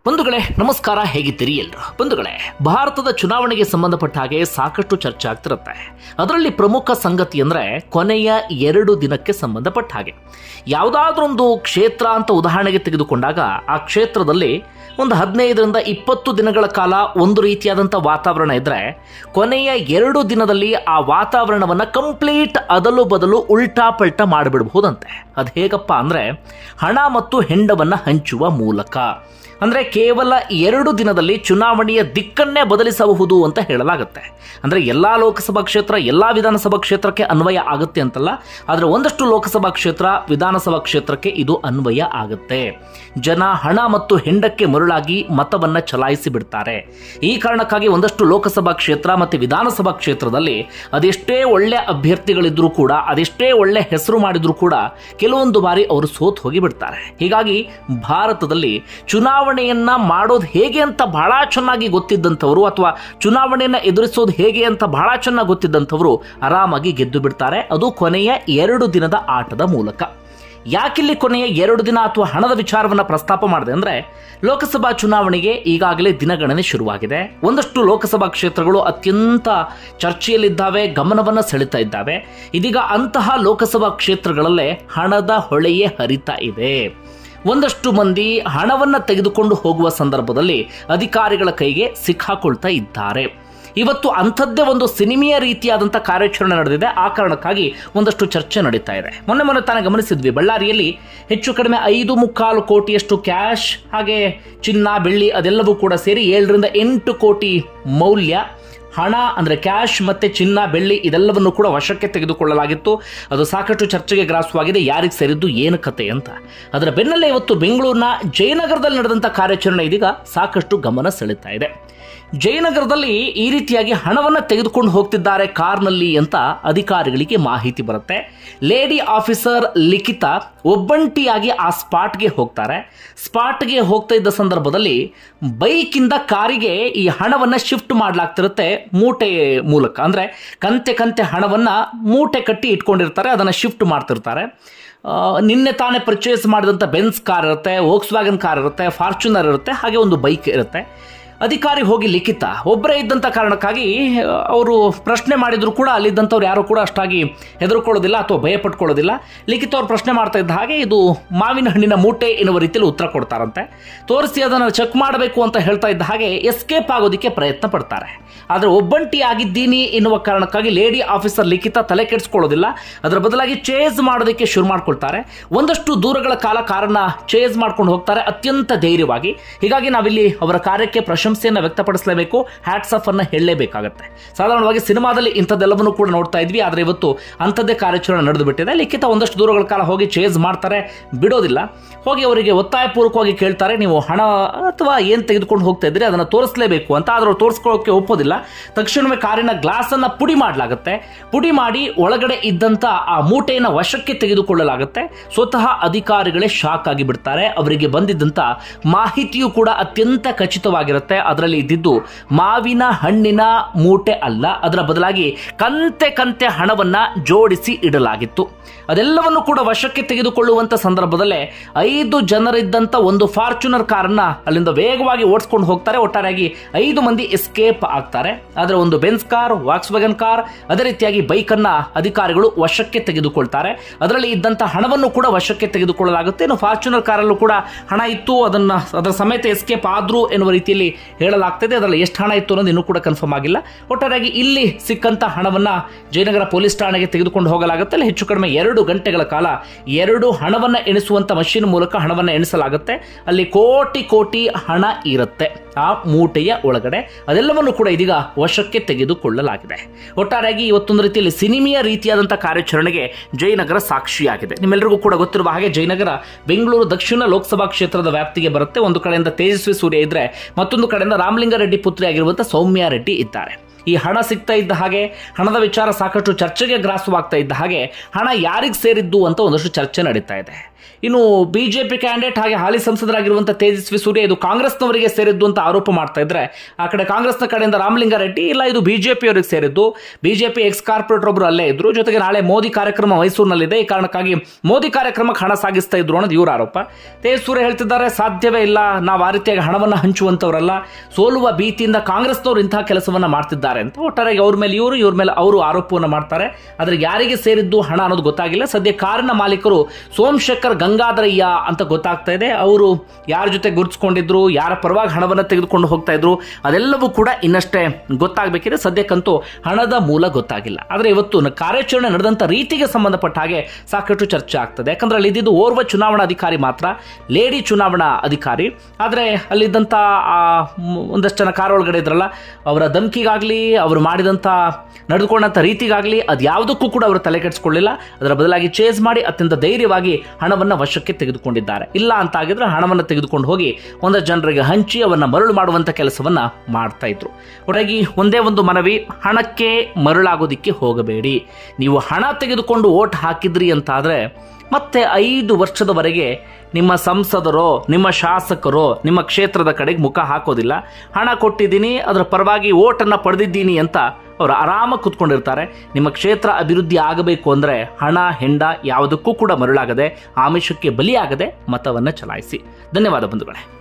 ಬಂಧುಗಳೇ ನಮಸ್ಕಾರ, ಹೇಗಿದ್ದೀರಿ ಎಲ್ಲರೂ? ಬಂಧುಗಳೇ, ಭಾರತದ ಚುನಾವಣೆಗೆ ಸಂಬಂಧಪಟ್ಟ ಹಾಗೆ ಸಾಕಷ್ಟು ಚರ್ಚೆ ಆಗ್ತಿರುತ್ತೆ. ಅದರಲ್ಲಿ ಪ್ರಮುಖ ಸಂಗತಿ ಅಂದ್ರೆ ಕೊನೆಯ 2 ದಿನಕ್ಕೆ ಸಂಬಂಧಪಟ್ಟ ಹಾಗೆ ಯಾವುದಾದ್ರೊಂದು ಕ್ಷೇತ್ರ ಅಂತ ಉದಾಹರಣೆಗೆ ತೆಗೆದುಕೊಂಡಾಗ ಆ ಕ್ಷೇತ್ರದಲ್ಲಿ ಒಂದು 15ರಿಂದ 20 ದಿನಗಳ ಕಾಲ ಒಂದು ರೀತಿಯಾದಂಥ ವಾತಾವರಣ ಇದ್ರೆ ಕೊನೆಯ 2 ದಿನದಲ್ಲಿ ಆ ವಾತಾವರಣವನ್ನ ಕಂಪ್ಲೀಟ್ ಅದಲು ಬದಲು ಉಲ್ಟಾ ಪಲ್ಟಾ ಮಾಡಿಬಿಡಬಹುದಂತೆ. ಅದು ಹೇಗಪ್ಪ ಅಂದ್ರೆ ಹಣ ಮತ್ತು ಹೆಂಡವನ್ನ ಹಂಚುವ ಮೂಲಕ. ಅಂದ್ರೆ ಕೇವಲ 2 ದಿನದಲ್ಲಿ ಚುನಾವಣೆಯ ದಿಕ್ಕನ್ನೇ ಬದಲಿಸಬಹುದು ಅಂತ ಹೇಳಲಾಗುತ್ತೆ. ಅಂದ್ರೆ ಎಲ್ಲಾ ಲೋಕಸಭಾ ಕ್ಷೇತ್ರ ಎಲ್ಲಾ ವಿಧಾನಸಭಾ ಕ್ಷೇತ್ರಕ್ಕೆ ಅನ್ವಯ ಆಗುತ್ತೆ ಅಂತಲ್ಲ, ಆದ್ರೆ ಒಂದಷ್ಟು ಲೋಕಸಭಾ ಕ್ಷೇತ್ರ ವಿಧಾನಸಭಾ ಕ್ಷೇತ್ರಕ್ಕೆ ಇದು ಅನ್ವಯ ಆಗುತ್ತೆ. ಜನ ಹಣ ಮತ್ತು ಹೆಂಡಕ್ಕೆ ಮರುಳಾಗಿ ಮತವನ್ನ ಚಲಾಯಿಸಿ ಬಿಡ್ತಾರೆ. ಈ ಕಾರಣಕ್ಕಾಗಿ ಒಂದಷ್ಟು ಲೋಕಸಭಾ ಕ್ಷೇತ್ರ ಮತ್ತು ವಿಧಾನಸಭಾ ಕ್ಷೇತ್ರದಲ್ಲಿ ಅದೆಷ್ಟೇ ಒಳ್ಳೆ ಅಭ್ಯರ್ಥಿಗಳಿದ್ರು ಕೂಡ, ಅದೆಷ್ಟೇ ಒಳ್ಳೆ ಹೆಸರು ಮಾಡಿದ್ರು ಕೂಡ ಕೆಲವೊಂದು ಬಾರಿ ಅವರು ಸೋತ್ ಹೋಗಿ ಬಿಡ್ತಾರೆ. ಹೀಗಾಗಿ ಭಾರತದಲ್ಲಿ ಚುನಾವಣೆಯನ್ನ ಮಾಡೋದು ಹೇಗೆ ಅಂತ ಬಹಳ ಚೆನ್ನಾಗಿ ಗೊತ್ತಿದ್ದಂಥವರು ಅಥವಾ ಚುನಾವಣೆಯನ್ನ ಎದುರಿಸೋದು ಹೇಗೆ ಅಂತ ಬಹಳ ಚೆನ್ನಾಗಿ ಗೊತ್ತಿದ್ದಂಥವರು ಆರಾಮಾಗಿ ಗೆದ್ದು ಬಿಡ್ತಾರೆ, ಅದು ಕೊನೆಯ 2 ದಿನದ ಆಟದ ಮೂಲಕ. ಯಾಕಿಲ್ಲಿ ಕೊನೆಯ 2 ದಿನ ಅಥವಾ ಹಣದ ವಿಚಾರವನ್ನ ಪ್ರಸ್ತಾಪ ಮಾಡಿದೆ ಅಂದ್ರೆ, ಲೋಕಸಭಾ ಚುನಾವಣೆಗೆ ಈಗಾಗಲೇ ದಿನಗಣನೆ ಶುರುವಾಗಿದೆ. ಒಂದಷ್ಟು ಲೋಕಸಭಾ ಕ್ಷೇತ್ರಗಳು ಅತ್ಯಂತ ಚರ್ಚೆಯಲ್ಲಿದ್ದಾವೆ, ಗಮನವನ್ನ ಸೆಳೆತಾ ಇದ್ದಾವೆ. ಇದೀಗ ಅಂತಹ ಲೋಕಸಭಾ ಕ್ಷೇತ್ರಗಳಲ್ಲೇ ಹಣದ ಹೊಳೆಯೇ ಹರಿತಾ ಇದೆ. ಒಂದಷ್ಟು ಮಂದಿ ಹಣವನ್ನ ತೆಗೆದುಕೊಂಡು ಹೋಗುವ ಸಂದರ್ಭದಲ್ಲಿ ಅಧಿಕಾರಿಗಳ ಕೈಗೆ ಸಿಕ್ಕಾಕೊಳ್ತಾ ಇದ್ದಾರೆ. ಇವತ್ತು ಅಂಥದ್ದೇ ಒಂದು ಸಿನಿಮೆಯ ರೀತಿಯಾದಂಥ ಕಾರ್ಯಾಚರಣೆ ನಡೆದಿದೆ. ಆ ಕಾರಣಕ್ಕಾಗಿ ಒಂದಷ್ಟು ಚರ್ಚೆ ನಡೀತಾ ಇದೆ. ಮೊನ್ನೆ ತಾನೇ ಗಮನಿಸಿದ್ವಿ, ಬಳ್ಳಾರಿಯಲ್ಲಿ ಹೆಚ್ಚು ಕಡಿಮೆ 5.25 ಕೋಟಿಯಷ್ಟು ಕ್ಯಾಶ್, ಹಾಗೆ ಚಿನ್ನ ಬೆಳ್ಳಿ ಅದೆಲ್ಲವೂ ಕೂಡ ಸೇರಿ 7ರಿಂದ 8 ಕೋಟಿ ಮೌಲ್ಯ ಹಣ ಅಂದ್ರೆ ಕ್ಯಾಶ್ ಮತ್ತೆ ಚಿನ್ನ ಬೆಳ್ಳಿ ಇದೆಲ್ಲವನ್ನು ಕೂಡ ವಶಕ್ಕೆ ತೆಗೆದುಕೊಳ್ಳಲಾಗಿತ್ತು. ಅದು ಸಾಕಷ್ಟು ಚರ್ಚೆಗೆ ಗ್ರಾಸವಾಗಿದೆ. ಯಾರಿಗೆ ಸೇರಿದ್ದು ಏನು ಕತೆ ಅಂತ. ಅದರ ಬೆನ್ನಲ್ಲೇ ಇವತ್ತು ಬೆಂಗಳೂರಿನ ಜಯನಗರದಲ್ಲಿ ನಡೆದಂಥ ಕಾರ್ಯಾಚರಣೆ ಇದೀಗ ಸಾಕಷ್ಟು ಗಮನ ಸೆಳೆತಾ ಇದೆ. ಜಯನಗರದಲ್ಲಿ ಈ ರೀತಿಯಾಗಿ ಹಣವನ್ನು ತೆಗೆದುಕೊಂಡು ಹೋಗ್ತಿದ್ದಾರೆ ಕಾರ್ನಲ್ಲಿ ಅಂತ ಅಧಿಕಾರಿಗಳಿಗೆ ಮಾಹಿತಿ ಬರುತ್ತೆ. ಲೇಡಿ ಆಫೀಸರ್ ಲಿಖಿತಾ ಒಬ್ಬಂಟಿಯಾಗಿ ಆ ಸ್ಪಾಟ್ಗೆ ಹೋಗ್ತಾರೆ. ಸ್ಪಾಟ್ಗೆ ಹೋಗ್ತಾ ಇದ್ದ ಸಂದರ್ಭದಲ್ಲಿ ಬೈಕಿಂದ ಕಾರಿಗೆ ಈ ಹಣವನ್ನ ಶಿಫ್ಟ್ ಮಾಡಲಾಗ್ತಿರುತ್ತೆ ಮೂಟೆ ಮೂಲಕ. ಅಂದ್ರೆ ಕಂತೆ ಹಣವನ್ನ ಮೂಟೆ ಕಟ್ಟಿ ಇಟ್ಕೊಂಡಿರ್ತಾರೆ, ಅದನ್ನ ಶಿಫ್ಟ್ ಮಾಡ್ತಿರ್ತಾರೆ. ನಿನ್ನೆ ತಾನೇ ಪರ್ಚೇಸ್ ಮಾಡಿದಂಥ ಬೆನ್ಸ್ ಕಾರ್ ಇರುತ್ತೆ, ವೋಕ್ಸ್ ವ್ಯಾಗನ್ ಕಾರ್ ಇರುತ್ತೆ, ಫಾರ್ಚುನರ್ ಇರುತ್ತೆ, ಹಾಗೆ ಒಂದು ಬೈಕ್ ಇರುತ್ತೆ. ಅಧಿಕಾರಿ ಹೋಗಿ ಲಿಖಿತಾ ಒಬ್ಬರೇ ಇದ್ದಂಥ ಕಾರಣಕ್ಕಾಗಿ ಅವರು ಪ್ರಶ್ನೆ ಮಾಡಿದ್ರು ಕೂಡ ಅಲ್ಲಿದ್ದಂಥವ್ರು ಯಾರು ಕೂಡ ಅಷ್ಟಾಗಿ ಹೆದರ್ಕೊಳ್ಳೋದಿಲ್ಲ ಅಥವಾ ಭಯ ಪಟ್ಕೊಳ್ಳೋದಿಲ್ಲ. ಲಿಖಿತ ಅವ್ರು ಪ್ರಶ್ನೆ ಮಾಡ್ತಾ ಇದ್ದ ಹಾಗೆ ಇದು ಮಾವಿನ ಹಣ್ಣಿನ ಮೂಟೆ ಎನ್ನುವ ರೀತಿಯಲ್ಲಿ ಉತ್ತರ ಕೊಡ್ತಾರಂತೆ. ತೋರಿಸಿ ಅದನ್ನು ಚೆಕ್ ಮಾಡಬೇಕು ಅಂತ ಹೇಳ್ತಾ ಇದ್ದ ಹಾಗೆ ಎಸ್ಕೇಪ್ ಆಗೋದಕ್ಕೆ ಪ್ರಯತ್ನ ಪಡ್ತಾರೆ. ಆದರೆ ಒಬ್ಬಂಟಿ ಆಗಿದ್ದೀನಿ ಎನ್ನುವ ಕಾರಣಕ್ಕಾಗಿ ಲೇಡಿ ಆಫೀಸರ್ ಲಿಖಿತ ತಲೆ ಕೆಡಿಸ್ಕೊಳ್ಳೋದಿಲ್ಲ. ಅದರ ಬದಲಾಗಿ ಚೇಸ್ ಮಾಡೋದಕ್ಕೆ ಶುರು ಮಾಡ್ಕೊಳ್ತಾರೆ. ಒಂದಷ್ಟು ದೂರಗಳ ಕಾಲ ಕಾರನ್ನ ಚೇಸ್ ಮಾಡ್ಕೊಂಡು ಹೋಗ್ತಾರೆ ಅತ್ಯಂತ ಧೈರ್ಯವಾಗಿ. ಹೀಗಾಗಿ ನಾವಿಲ್ಲಿ ಅವರ ಕಾರ್ಯಕ್ಕೆ ಪ್ರಶಂಸೆಯನ್ನು ವ್ಯಕ್ತಪಡಿಸಲೇಬೇಕು, ಹ್ಯಾಟ್ಸ್ ಆಫ್ ಅನ್ನ ಹೇಳಲೇಬೇಕಾಗತ್ತೆ. ಸಾಧಾರಣವಾಗಿ ಸಿನಿಮಾದಲ್ಲಿ ಇಂಥದ್ದೆಲ್ಲವನ್ನೂ ಕೂಡ ನೋಡ್ತಾ ಇದ್ವಿ, ಆದರೆ ಇವತ್ತು ಅಂಥದ್ದೇ ಕಾರ್ಯಾಚರಣೆ ನಡೆದು ಬಿಟ್ಟಿದೆ. ಲಿಖಿತ ಒಂದಷ್ಟು ದೂರಗಳ ಕಾಲ ಹೋಗಿ ಚೇಸ್ ಮಾಡ್ತಾರೆ, ಬಿಡೋದಿಲ್ಲ. ಹೋಗಿ ಅವರಿಗೆ ಒತ್ತಾಯಪೂರ್ವಕವಾಗಿ ಕೇಳ್ತಾರೆ, ನೀವು ಹಣ ಅಥವಾ ಏನ್ ತೆಗೆದುಕೊಂಡು ಹೋಗ್ತಾ ಇದ್ರಿ ಅದನ್ನ ತೋರಿಸಲೇಬೇಕು ಅಂತ. ಆದ್ರೆ ಅವ್ರು ತೋರಿಸ್ಕೊಳ್ಳೋಕೆ ಒಪ್ಪೋದಿಲ್ಲ. ತಕ್ಷಣವೇ ಕಾರಿನ ಗ್ಲಾಸ್ ಅನ್ನ ಪುಡಿ ಮಾಡಲಾಗುತ್ತೆ. ಪುಡಿ ಮಾಡಿ ಒಳಗಡೆ ಇದ್ದಂತ ಆ ಮೂಟೆಯನ್ನು ವಶಕ್ಕೆ ತೆಗೆದುಕೊಳ್ಳಲಾಗುತ್ತೆ. ಸ್ವತಃ ಅಧಿಕಾರಿಗಳೇ ಶಾಕ್ ಆಗಿ ಬಿಡ್ತಾರೆ. ಅವರಿಗೆ ಬಂದಿದ್ದಂತ ಮಾಹಿತಿಯು ಕೂಡ ಅತ್ಯಂತ ಖಚಿತವಾಗಿರುತ್ತೆ. ಅದರಲ್ಲಿ ಇದ್ದಿದ್ದು ಮಾವಿನ ಹಣ್ಣಿನ ಮೂಟೆ ಅಲ್ಲ, ಅದರ ಬದಲಾಗಿ ಕಂತೆ ಹಣವನ್ನ ಜೋಡಿಸಿ ಇಡಲಾಗಿತ್ತು. ಅದೆಲ್ಲವನ್ನು ಕೂಡ ವಶಕ್ಕೆ ತೆಗೆದುಕೊಳ್ಳುವಂತ ಸಂದರ್ಭದಲ್ಲೇ 5 ಜನರಿದ್ದಂತ ಒಂದು ಫಾರ್ಚುನರ್ ಕಾರನ್ನ ಅಲ್ಲಿಂದ ವೇಗವಾಗಿ ಓಡಿಸ್ಕೊಂಡು ಹೋಗ್ತಾರೆ. ಒಟ್ಟಾರೆಯಾಗಿ 5 ಮಂದಿ ಎಸ್ಕೇಪ್ ಆಗ್ತಾರೆ. ಆದರೆ ಒಂದು Benz car, Volkswagen car, ಅದೇ ರೀತಿಯಾಗಿ ಬೈಕ್ ಅನ್ನ ಅಧಿಕಾರಿಗಳು ವಶಕ್ಕೆ ತೆಗೆದುಕೊಳ್ತಾರೆ. ಅದರಲ್ಲಿ ಇದ್ದಂತ ಹಣವನ್ನು ಕೂಡ ವಶಕ್ಕೆ ತೆಗೆದುಕೊಳ್ಳಲಾಗುತ್ತೆ. ಇನ್ನು ಫಾರ್ಚುನರ್ ಕಾರಲ್ಲೂ ಕೂಡ ಹಣ ಇತ್ತು, ಅದರ ಸಮೇತ ಎಸ್ಕೇಪ್ ಆದ್ರು ಎನ್ನುವ ರೀತಿಯಲ್ಲಿ ಹೇಳಲಾಗ್ತದೆ. ಅದರಲ್ಲಿ ಎಷ್ಟು ಹಣ ಇತ್ತು ಅನ್ನೋದು ಇನ್ನೂ ಕೂಡ ಕನ್ಫರ್ಮ್ ಆಗಿಲ್ಲ. ಒಟ್ಟಾರೆಯಾಗಿ ಇಲ್ಲಿ ಸಿಕ್ಕಂತ ಹಣವನ್ನ ಜಯನಗರ ಪೊಲೀಸ್ ಠಾಣೆಗೆ ತೆಗೆದುಕೊಂಡು ಹೋಗಲಾಗುತ್ತೆ. ಅಲ್ಲಿ ಹೆಚ್ಚು ಕಡಿಮೆ 2 ಗಂಟೆಗಳ ಕಾಲ 2 ಹಣವನ್ನ ಎಣಿಸುವಂತ ಮಷೀನ್ ಮೂಲಕ ಹಣವನ್ನ ಎಣಿಸಲಾಗುತ್ತೆ. ಅಲ್ಲಿ ಕೋಟಿ ಹಣ ಇರುತ್ತೆ ಆ ಮೂಟೆಯ ಒಳಗಡೆ. ಅದೆಲ್ಲವನ್ನು ಕೂಡ ಇದೀಗ ವಶಕ್ಕೆ ತೆಗೆದುಕೊಳ್ಳಲಾಗಿದೆ. ಒಟ್ಟಾರೆಯಾಗಿ ಇವತ್ತೊಂದು ರೀತಿಯಲ್ಲಿ ಸಿನಿಮೆಯ ರೀತಿಯಾದಂತಹ ಕಾರ್ಯಾಚರಣೆಗೆ ಜಯನಗರ ಸಾಕ್ಷಿಯಾಗಿದೆ. ನಿಮ್ಮೆಲ್ಲರಿಗೂ ಕೂಡ ಗೊತ್ತಿರುವ ಹಾಗೆ ಜಯನಗರ ಬೆಂಗಳೂರು ದಕ್ಷಿಣ ಲೋಕಸಭಾ ಕ್ಷೇತ್ರದ ವ್ಯಾಪ್ತಿಗೆ ಬರುತ್ತೆ. ಒಂದು ಕಡೆಯಿಂದ ತೇಜಸ್ವಿ ಸೂರ್ಯ ಇದ್ರೆ, ಮತ್ತೊಂದು ಕಡೆಯಿಂದ ರಾಮಲಿಂಗಾರೆಡ್ಡಿ ಪುತ್ರಿಯಾಗಿರುವಂತಹ ಸೌಮ್ಯ ರೆಡ್ಡಿ ಇದ್ದಾರೆ. ಈ ಹಣ ಸಿಗ್ತಾ ಇದ್ದ ಹಾಗೆ, ಹಣದ ವಿಚಾರ ಸಾಕಷ್ಟು ಚರ್ಚೆಗೆ ಗ್ರಾಸವಾಗ್ತಾ ಇದ್ದ ಹಾಗೆ ಹಣ ಯಾರಿಗೆ ಸೇರಿದ್ದು ಅಂತ ಒಂದಷ್ಟು ಚರ್ಚೆ ನಡೀತಾ ಇದೆ. ಇನ್ನು ಬಿಜೆಪಿ ಕ್ಯಾಂಡಿಡೇಟ್ ಹಾಗೆ ಹಾಲಿ ಸಂಸದರಾಗಿರುವಂಥ ತೇಜಸ್ವಿ ಸೂರ್ಯ ಇದು ಕಾಂಗ್ರೆಸ್ನವರಿಗೆ ಸೇರಿದ್ದು ಅಂತ ಆರೋಪ ಮಾಡ್ತಾ ಇದ್ರೆ, ಆ ಕಡೆ ಕಾಂಗ್ರೆಸ್ನ ಕಡೆಯಿಂದ ರಾಮಲಿಂಗಾರೆಡ್ಡಿ ಇಲ್ಲ ಇದು ಬಿಜೆಪಿ ಅವರಿಗೆ ಸೇರಿದ್ದು, ಬಿಜೆಪಿ ಎಕ್ಸ್ ಕಾರ್ಪೊರೇಟರ್ ಒಬ್ರು ಅಲ್ಲೇ ಇದ್ರು, ಜೊತೆಗೆ ನಾಳೆ ಮೋದಿ ಕಾರ್ಯಕ್ರಮ ಮೈಸೂರಿನಲ್ಲಿದೆ, ಈ ಕಾರಣಕ್ಕಾಗಿ ಮೋದಿ ಕಾರ್ಯಕ್ರಮಕ್ಕೆ ಹಣ ಸಾಗಿಸ್ತಾ ಇದ್ರು ಅನ್ನೋದು ಇವರ ಆರೋಪ. ತೇಜ್ ಸೂರ್ಯ ಹೇಳ್ತಿದ್ದಾರೆ, ಸಾಧ್ಯವೇ ಇಲ್ಲ, ನಾವು ಆ ರೀತಿಯಾಗಿ ಹಣವನ್ನು ಹಂಚುವಂತವರಲ್ಲ, ಸೋಲುವ ಭೀತಿಯಿಂದ ಕಾಂಗ್ರೆಸ್ನವರು ಇಂತಹ ಕೆಲಸವನ್ನ ಮಾಡ್ತಿದ್ದಾರೆ ಅಂತ ಒಟ್ಟಾರೆ ಅವ್ರ ಮೇಲೆ ಇವ್ರ ಮೇಲೆ ಅವರು ಆರೋಪವನ್ನು ಮಾಡ್ತಾರೆ. ಆದ್ರೆ ಯಾರಿಗೆ ಸೇರಿದ್ದು ಹಣ ಅನ್ನೋದು ಗೊತ್ತಾಗಿಲ್ಲ. ಸದ್ಯ ಕಾರಿನ ಮಾಲೀಕರು ಸೋಮಶೇಖರ್ ಗಂಗಾಧರಯ್ಯ ಅಂತ ಗೊತ್ತಾಗ್ತಾ ಇದೆ. ಅವರು ಯಾರ ಜೊತೆ ಗುರುತಿಸ್ಕೊಂಡಿದ್ರು, ಯಾರ ಪರವಾಗಿ ಹಣವನ್ನು ತೆಗೆದುಕೊಂಡು ಹೋಗ್ತಾ ಇದ್ರು, ಅದೆಲ್ಲವೂ ಕೂಡ ಇನ್ನಷ್ಟೇ ಗೊತ್ತಾಗಬೇಕಿದೆ. ಸದ್ಯಕ್ಕಂತೂ ಹಣದ ಮೂಲ ಗೊತ್ತಾಗಿಲ್ಲ. ಆದರೆ ಇವತ್ತು ಕಾರ್ಯಾಚರಣೆ ನಡೆದಂತ ರೀತಿಗೆ ಸಂಬಂಧಪಟ್ಟ ಹಾಗೆ ಸಾಕಷ್ಟು ಚರ್ಚೆ ಆಗ್ತದೆ. ಯಾಕಂದ್ರೆ ಅಲ್ಲಿ ಇದ್ದಿದ್ದು ಓರ್ವ ಚುನಾವಣಾ ಅಧಿಕಾರಿ ಮಾತ್ರ, ಲೇಡಿ ಚುನಾವಣಾ ಅಧಿಕಾರಿ. ಆದರೆ ಅಲ್ಲಿದ್ದಂಥ ಒಂದಷ್ಟು ಜನ ಕಾರ್ ಒಳಗಡೆ ಇದ್ರಲ್ಲ, ಅವರ ಧಮಕಿಗಾಗ್ಲಿ, ಅವರು ಮಾಡಿದಂಥ ನಡೆದುಕೊಂಡಂಥ ರೀತಿಗಾಗಲಿ ಅದು ಯಾವುದಕ್ಕೂ ಕೂಡ ಅವರು ತಲೆ ಕೆಡಿಸ್ಕೊಳ್ಳಿಲ್ಲ. ಅದರ ಬದಲಾಗಿ ಚೇಸ್ ಮಾಡಿ ಅತ್ಯಂತ ಧೈರ್ಯವಾಗಿ ಹಣವನ್ನು ವಶಕ್ಕೆ ತೆಗೆದುಕೊಂಡಿದ್ದಾರೆ. ಇಲ್ಲ ಅಂತಾಗಿದ್ರೆ ಹಣವನ್ನು ತೆಗೆದುಕೊಂಡು ಹೋಗಿ ಒಂದಷ್ಟು ಜನರಿಗೆ ಹಂಚಿ ಅವನ್ನ ಮರಳು ಮಾಡುವಂಥ ಕೆಲಸವನ್ನ ಮಾಡ್ತಾ ಇದ್ರು. ಒಟ್ಟಾಗಿ ಒಂದೇ ಒಂದು ಮನವಿ, ಹಣಕ್ಕೆ ಮರಳಾಗೋದಿಕ್ಕೆ ಹೋಗಬೇಡಿ. ನೀವು ಹಣ ತೆಗೆದುಕೊಂಡು ವೋಟ್ ಹಾಕಿದ್ರಿ ಅಂತಾದ್ರೆ ಮತ್ತೆ 5 ವರ್ಷದವರೆಗೆ ನಿಮ್ಮ ಸಂಸದರೋ ನಿಮ್ಮ ಶಾಸಕರೋ ನಿಮ್ಮ ಕ್ಷೇತ್ರದ ಕಡೆಗೆ ಮುಖ ಹಾಕೋದಿಲ್ಲ. ಹಣ ಕೊಟ್ಟಿದ್ದೀನಿ, ಅದರ ಪರವಾಗಿ ವೋಟನ್ನು ಪಡೆದಿದ್ದೀನಿ ಅಂತ ಅವರು ಆರಾಮಾಗಿ ಕೂತ್ಕೊಂಡಿರ್ತಾರೆ. ನಿಮ್ಮ ಕ್ಷೇತ್ರ ಅಭಿವೃದ್ಧಿ ಆಗಬೇಕು ಅಂದರೆ ಹಣ ಹೆಂಡ ಯಾವುದಕ್ಕೂ ಕೂಡ ಮರಳಾಗದೆ, ಆಮಿಷಕ್ಕೆ ಬಲಿಯಾಗದೆ ಮತವನ್ನು ಚಲಾಯಿಸಿ. ಧನ್ಯವಾದ ಬಂಧುಗಳೇ.